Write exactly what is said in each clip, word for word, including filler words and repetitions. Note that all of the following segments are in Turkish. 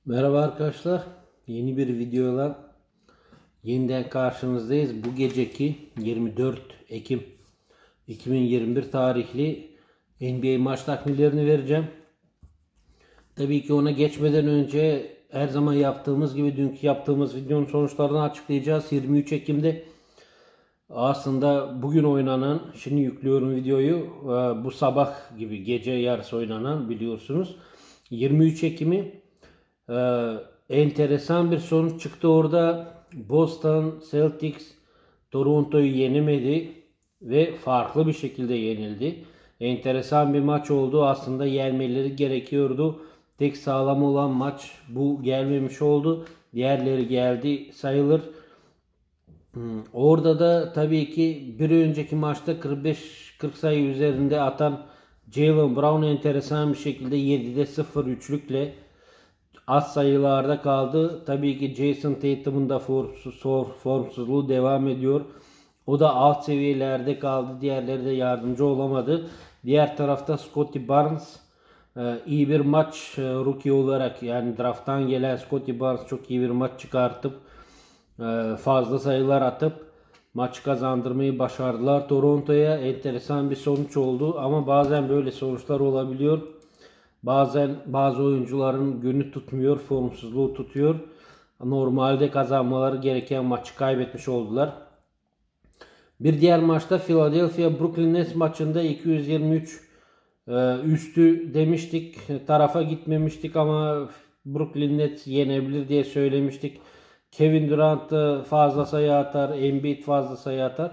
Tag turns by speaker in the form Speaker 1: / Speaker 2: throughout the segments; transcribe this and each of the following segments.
Speaker 1: Merhaba arkadaşlar. Yeni bir videoyla yeniden karşınızdayız. Bu geceki yirmi dört Ekim iki bin yirmi bir tarihli N B A maç takvimlerini vereceğim. Tabii ki ona geçmeden önce her zaman yaptığımız gibi dünkü yaptığımız videonun sonuçlarını açıklayacağız. yirmi üç Ekim'de aslında bugün oynanan, şimdi yüklüyorum videoyu, bu sabah gibi gece yarısı oynanan, biliyorsunuz, yirmi üç Ekim'i Ee, enteresan bir sonuç çıktı orada. Boston Celtics Toronto'yu yenemedi ve farklı bir şekilde yenildi. Enteresan bir maç oldu. Aslında yenmeleri gerekiyordu. Tek sağlam olan maç bu, gelmemiş oldu. Diğerleri geldi sayılır. Hmm, Orada da tabii ki bir önceki maçta kırk beş kırk sayı üzerinde atan Jaylen Brown enteresan bir şekilde yedide sıfır üçlükle az sayılarda kaldı. Tabii ki Jason Tatum'un da formsuzluğu devam ediyor. O da alt seviyelerde kaldı. Diğerleri de yardımcı olamadı. Diğer tarafta Scottie Barnes e, iyi bir maç, e, rookie olarak, yani drafttan gelen Scottie Barnes çok iyi bir maç çıkartıp e, fazla sayılar atıp maçı kazandırmayı başardılar Toronto'ya. Enteresan bir sonuç oldu ama bazen böyle sonuçlar olabiliyor. Bazen bazı oyuncuların günü tutmuyor, formsuzluğu tutuyor. Normalde kazanmaları gereken maçı kaybetmiş oldular. Bir diğer maçta Philadelphia Brooklyn Nets maçında iki yüz yirmi üç e, üstü demiştik. Tarafa gitmemiştik ama Brooklyn Nets yenebilir diye söylemiştik. Kevin Durant fazla sayı atar, Embiid fazla sayı atar.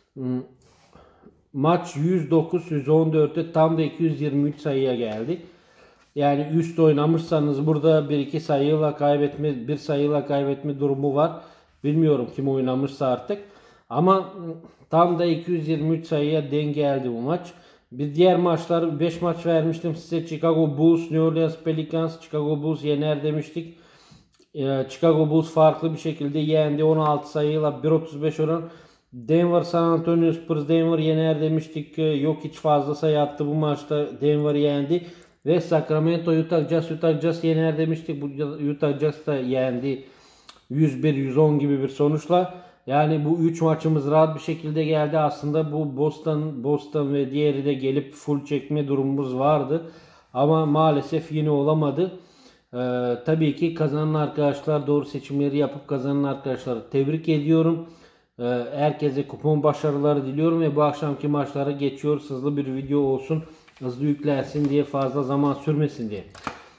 Speaker 1: Maç yüz dokuz yüz on dörtte tam da iki yüz yirmi üç sayıya geldi. Yani üst oynamışsanız burada bir iki sayıyla kaybetme, bir sayıyla kaybetme durumu var. Bilmiyorum kim oynamışsa artık. Ama tam da iki yüz yirmi üç sayıya denk geldi bu maç. Bir diğer maçlar, beş maç vermiştim size. Chicago Bulls, New Orleans Pelicans. Chicago Bulls yener demiştik. Chicago Bulls farklı bir şekilde yendi. on altı sayıyla bir otuz beş oran. Denver San Antonio Spurs, Denver yener demiştik. Yok, hiç fazla sayı attı bu maçta. Denver yendi. Ve Sacramento Utah Jazz, Utah Jazz yener demiştik. Bu Utah Jazz da yendi. yüz bir yüz on gibi bir sonuçla. Yani bu üç maçımız rahat bir şekilde geldi. Aslında bu Boston Boston ve diğeri de gelip full çekme durumumuz vardı. Ama maalesef yine olamadı. Ee, tabii ki kazanan arkadaşlar, doğru seçimleri yapıp kazanan arkadaşları tebrik ediyorum. Ee, herkese kupon başarıları diliyorum ve bu akşamki maçlara geçiyoruz. Hızlı bir video olsun. Hızlı yüklensin diye, fazla zaman sürmesin diye.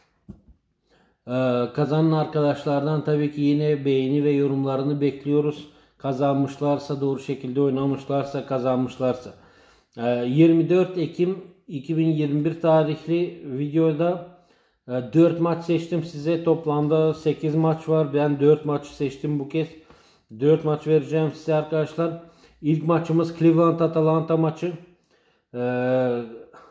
Speaker 1: Ee, kazanan arkadaşlardan tabii ki yine beğeni ve yorumlarını bekliyoruz. Kazanmışlarsa, doğru şekilde oynamışlarsa, kazanmışlarsa. Ee, yirmi dört Ekim iki bin yirmi bir tarihli videoda e, dört maç seçtim size. Toplamda sekiz maç var. Ben dört maç seçtim bu kez. dört maç vereceğim size arkadaşlar. İlk maçımız Cleveland Atlanta maçı. Ee,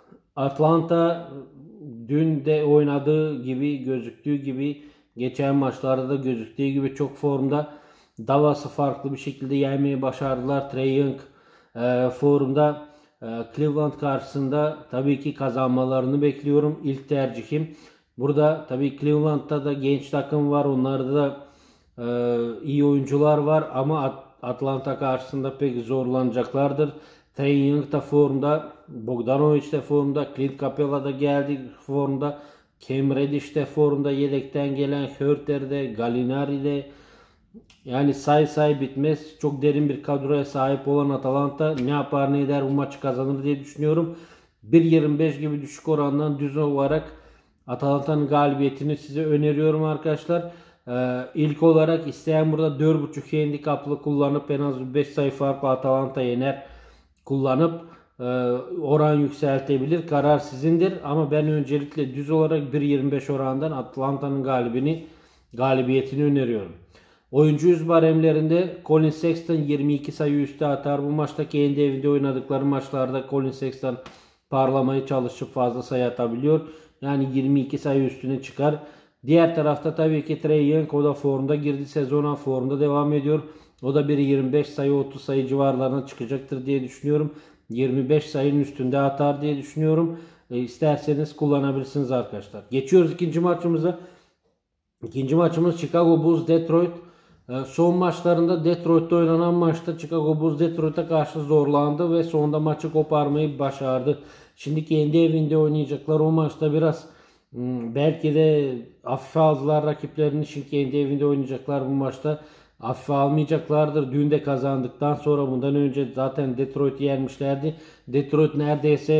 Speaker 1: Atlanta dün de oynadığı gibi, gözüktüğü gibi, geçen maçlarda da gözüktüğü gibi çok formda. Dallas'ı farklı bir şekilde yenmeyi başardılar. Trae Young e, formda. E, Cleveland karşısında tabii ki kazanmalarını bekliyorum. İlk tercihim. Burada tabii Cleveland'da da genç takım var. Onlarda da e, iyi oyuncular var ama Atlanta karşısında pek zorlanacaklardır. Trae Young da formda, Bogdanovic de formda, Clint Capela da geldi formda, Cam Reddish de formda, yedekten gelen Huerter de, Gallinari de, yani say say bitmez. Çok derin bir kadroya sahip olan Atalanta ne yapar ne eder, bu maçı kazanır diye düşünüyorum. bir yirmi beş gibi düşük orandan düz olarak Atalanta'nın galibiyetini size öneriyorum arkadaşlar. Ee, ilk olarak isteyen burada dört buçuk handikaplı kullanıp en az beş sayı farklı Atalanta yener kullanıp e, oran yükseltebilir. Karar sizindir. Ama ben öncelikle düz olarak bir yirmi beş orandan Atlanta'nın galibini galibiyetini öneriyorum. Oyuncu yüz baremlerinde Colin Sexton yirmi iki sayı üstü atar. Bu maçta kendi evinde oynadıkları maçlarda Colin Sexton parlamaya çalışıp fazla sayı atabiliyor. Yani yirmi iki sayı üstüne çıkar. Diğer tarafta tabii ki Trae Young, o da formda girdi sezona, formda devam ediyor. O da bir yirmi beş sayı otuz sayı civarlarına çıkacaktır diye düşünüyorum. yirmi beş sayının üstünde atar diye düşünüyorum. E, isterseniz kullanabilirsiniz arkadaşlar. Geçiyoruz ikinci maçımıza. İkinci maçımız Chicago Bulls Detroit. Ee, son maçlarında Detroit'te oynanan maçta Chicago Bulls Detroit'e karşı zorlandı ve sonunda maçı koparmayı başardı. Şimdi kendi evinde oynayacaklar. O maçta biraz hmm, belki de hafife aldılar rakiplerini. Şimdi kendi evinde oynayacaklar bu maçta. Hafife almayacaklardır. Dün de kazandıktan sonra bundan önce zaten Detroit'i yenmişlerdi. Detroit neredeyse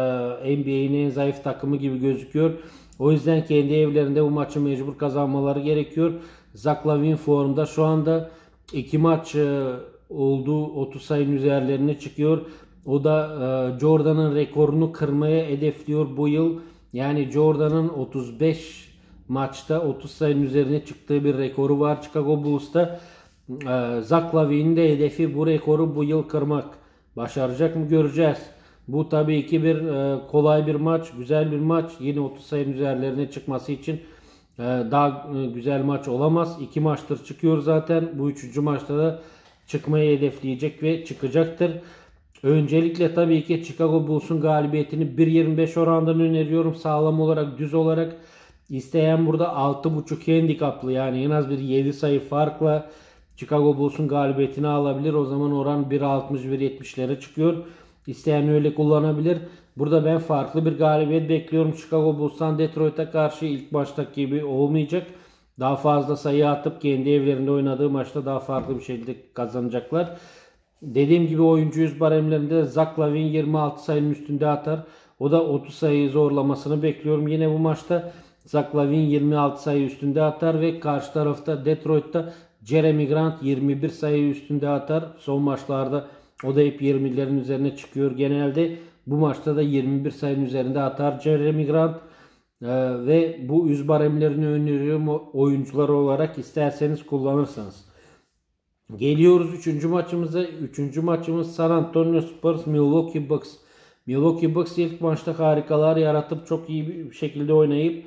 Speaker 1: e, N B A'nin en zayıf takımı gibi gözüküyor. O yüzden kendi evlerinde bu maçı mecbur kazanmaları gerekiyor. Zach LaVine formda şu anda iki maç e, oldu, otuz sayının üzerlerine çıkıyor. O da e, Jordan'ın rekorunu kırmaya hedefliyor bu yıl. Yani Jordan'ın otuz beş maçta otuz sayının üzerine çıktığı bir rekoru var Chicago Bulls'ta. E, Zach LaVine'in de hedefi bu rekoru bu yıl kırmak. Başaracak mı göreceğiz. Bu tabii ki bir e, kolay bir maç, güzel bir maç. Yine otuz sayının üzerlerine çıkması için e, daha e, güzel maç olamaz. İki maçtır çıkıyor zaten. Bu üçüncü maçta da çıkmayı hedefleyecek ve çıkacaktır. Öncelikle tabii ki Chicago Bulls'un galibiyetini bir yirmi beş orandan öneriyorum. Sağlam olarak, düz olarak. İsteyen burada altı buçuk handikaplı, yani en az bir yedi sayı farkla Chicago Bulls'un galibiyetini alabilir. O zaman oran bir altmış bir yetmişlere çıkıyor. İsteyen öyle kullanabilir. Burada ben farklı bir galibiyet bekliyorum. Chicago Bulls'tan Detroit'e karşı ilk maçtaki gibi olmayacak. Daha fazla sayı atıp kendi evlerinde oynadığı maçta daha farklı bir şekilde kazanacaklar. Dediğim gibi oyuncu yüz baremlerinde Zach LaVine yirmi altı sayının üstünde atar. O da otuz sayıyı zorlamasını bekliyorum. Yine bu maçta Zach LaVine yirmi altı sayı üstünde atar ve karşı tarafta Detroit'ta Jeremy Grant yirmi bir sayı üstünde atar. Son maçlarda o da hep yirmilerin üzerine çıkıyor genelde. Bu maçta da yirmi bir sayının üzerinde atar Jeremy Grant. Ee, ve bu yüz baremlerini öneriyorum oyuncular olarak, isterseniz kullanırsanız. Geliyoruz üçüncü maçımıza. Üçüncü maçımız San Antonio Spurs Milwaukee Bucks. Milwaukee Bucks ilk maçta harikalar yaratıp çok iyi bir şekilde oynayıp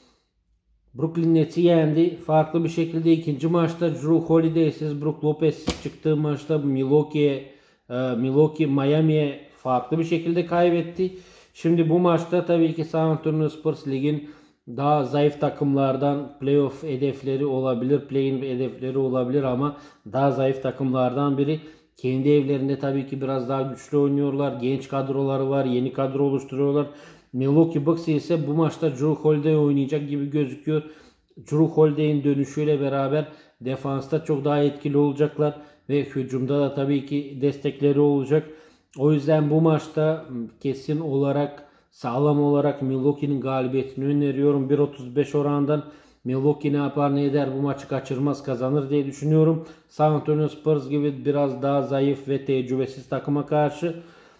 Speaker 1: Brooklyn Nets'i yendi. Farklı bir şekilde ikinci maçta Drew Holiday'siz, Brook Lopez'siz çıktığı maçta Milwaukee'ye, Milwaukee Miami'ye farklı bir şekilde kaybetti. Şimdi bu maçta tabii ki San Antonio Spurs ligin daha zayıf takımlardan, playoff hedefleri olabilir, play-in hedefleri olabilir ama daha zayıf takımlardan biri. Kendi evlerinde tabii ki biraz daha güçlü oynuyorlar. Genç kadroları var, yeni kadro oluşturuyorlar. Milwaukee Bucks ise bu maçta Drew Holiday oynayacak gibi gözüküyor. Drew Holiday'in dönüşüyle beraber defansta çok daha etkili olacaklar ve hücumda da tabii ki destekleri olacak. O yüzden bu maçta kesin olarak, sağlam olarak Milwaukee'nin galibiyetini öneriyorum. bir otuz beş orandan Milwaukee ne yapar ne eder bu maçı kaçırmaz, kazanır diye düşünüyorum. San Antonio Spurs gibi biraz daha zayıf ve tecrübesiz takıma karşı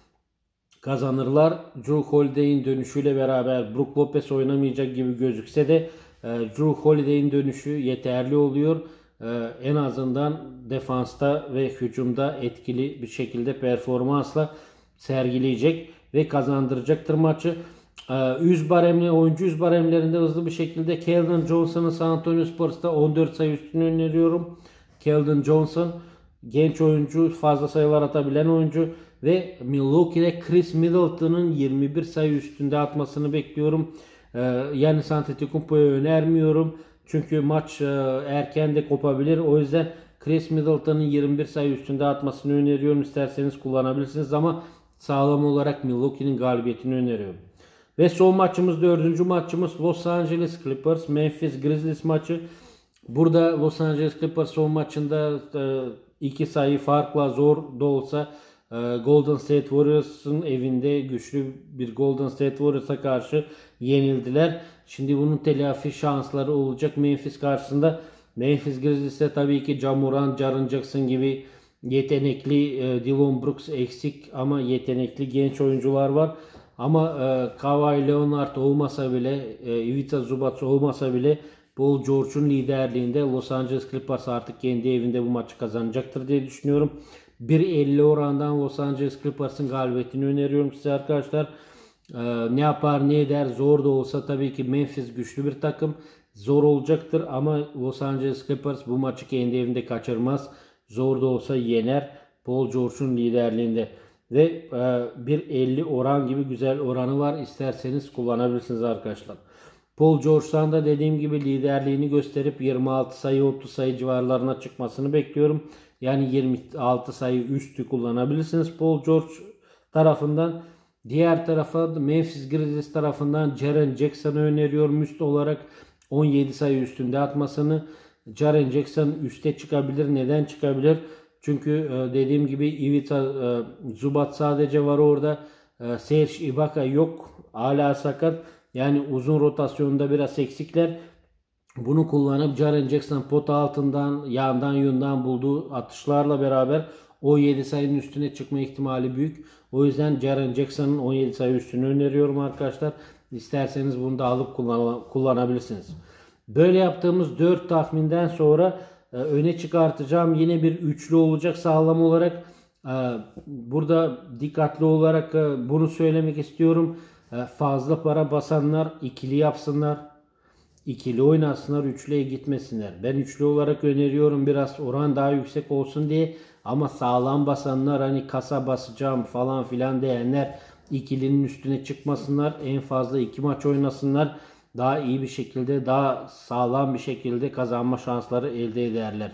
Speaker 1: kazanırlar. Drew Holiday'in dönüşüyle beraber Brook Lopez oynamayacak gibi gözükse de e, Drew Holiday'in dönüşü yeterli oluyor. E, en azından defansta ve hücumda etkili bir şekilde performansla sergileyecek ve kazandıracaktır maçı. E, yüz baremli oyuncu yüz baremlerinde hızlı bir şekilde Keldon Johnson'ın San Antonio Spurs'ta on dört sayı üstünü öneriyorum. Keldon Johnson genç oyuncu, fazla sayılar atabilen oyuncu ve Milwaukee'de Chris Middleton'ın yirmi bir sayı üstünde atmasını bekliyorum. Ee, yani Antetokounmpo'yu önermiyorum. Çünkü maç e, erken de kopabilir. O yüzden Chris Middleton'ın yirmi bir sayı üstünde atmasını öneriyorum. İsterseniz kullanabilirsiniz ama sağlam olarak Milwaukee'nin galibiyetini öneriyorum. Ve son maçımız, dördüncü maçımız Los Angeles Clippers Memphis Grizzlies maçı. Burada Los Angeles Clippers son maçında iki sayı farkla, zor da olsa Golden State Warriors'ın evinde güçlü bir Golden State Warriors'a karşı yenildiler. Şimdi bunun telafi şansları olacak Memphis karşısında. Memphis Grizzlies'te tabii ki Ja Morant, Jaren Jackson gibi yetenekli, Dillon Brooks eksik ama yetenekli genç oyuncular var. Ama e, Kawhi Leonard olmasa bile, e, Ivica Zubac olmasa bile Paul George'un liderliğinde Los Angeles Clippers artık kendi evinde bu maçı kazanacaktır diye düşünüyorum. bir elli orandan Los Angeles Clippers'ın galibiyetini öneriyorum size arkadaşlar. Ee, ne yapar ne eder, zor da olsa tabii ki Memphis güçlü bir takım. Zor olacaktır ama Los Angeles Clippers bu maçı kendi evinde kaçırmaz. Zor da olsa yener Paul George'un liderliğinde. Ve e, bir elli oran gibi güzel oranı var. İsterseniz kullanabilirsiniz arkadaşlar. Paul George'dan da dediğim gibi liderliğini gösterip yirmi altı sayı otuz sayı civarlarına çıkmasını bekliyorum. Yani yirmi altı sayı üstü kullanabilirsiniz Paul George tarafından. Diğer tarafa Memphis Grizzlies tarafından Jaren Jackson'ı öneriyorum üst olarak on yedi sayı üstünde atmasını. Jaren Jackson üste çıkabilir. Neden çıkabilir? Çünkü dediğim gibi Ivica Zubac sadece var orada. Serge Ibaka yok. Hala sakat. Yani uzun rotasyonda biraz eksikler. Bunu kullanıp Jaren Jackson pota altından, yandan, yundan bulduğu atışlarla beraber on yedi sayının üstüne çıkma ihtimali büyük. O yüzden Jaren Jackson'ın on yedi sayı üstünü öneriyorum arkadaşlar. İsterseniz bunu da alıp kullan kullanabilirsiniz. Böyle yaptığımız dört tahminden sonra e, öne çıkartacağım yine bir üçlü olacak sağlam olarak. E, burada dikkatli olarak e, bunu söylemek istiyorum. E, fazla para basanlar ikili yapsınlar. İkili oynasınlar, üçlüye gitmesinler. Ben üçlü olarak öneriyorum biraz oran daha yüksek olsun diye. Ama sağlam basanlar hani kasa basacağım falan filan diyenler ikilinin üstüne çıkmasınlar. En fazla iki maç oynasınlar. Daha iyi bir şekilde, daha sağlam bir şekilde kazanma şansları elde ederler.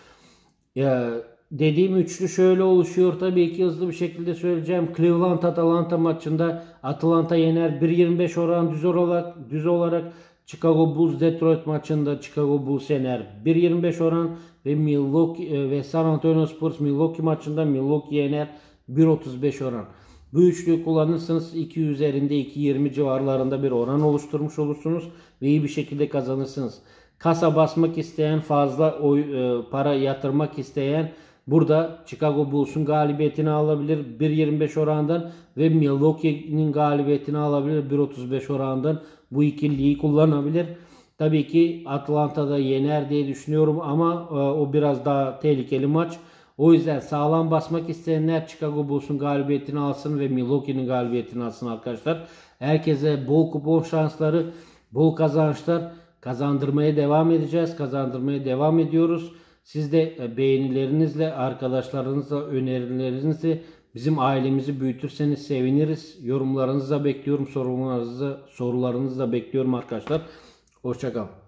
Speaker 1: Ya, dediğim üçlü şöyle oluşuyor. Tabii ki hızlı bir şekilde söyleyeceğim. Cleveland Atlanta maçında Atlanta yener. bir yirmi beş oran düz olarak düz olarak Chicago Bulls Detroit maçında Chicago Bulls yener. bir yirmi beş oran ve Milwaukee ve San Antonio Spurs Milwaukee maçında Milwaukee yener. bir otuz beş oran. Bu üçlüyü kullanırsanız iki üzerinde iki yirmi civarlarında bir oran oluşturmuş olursunuz ve iyi bir şekilde kazanırsınız. Kasa basmak isteyen, fazla oy, e, para yatırmak isteyen burada Chicago Bulls'un galibiyetini alabilir bir yirmi beş orandan ve Milwaukee'nin galibiyetini alabilir bir otuz beş orandan. Bu ikiliyi kullanabilir. Tabii ki Atlanta'da yener diye düşünüyorum ama e, o biraz daha tehlikeli maç. O yüzden sağlam basmak isteyenler Chicago Bulls'un galibiyetini alsın ve Milwaukee'nin galibiyetini alsın arkadaşlar. Herkese bol kupon şansları, bol kazançlar. Kazandırmaya devam edeceğiz. Kazandırmaya devam ediyoruz. Siz de beğenilerinizle, arkadaşlarınızla, önerilerinizle bizim ailemizi büyütürseniz seviniriz. Yorumlarınızı da bekliyorum. Sorularınızı, sorularınızı da bekliyorum arkadaşlar. Hoşça kalın.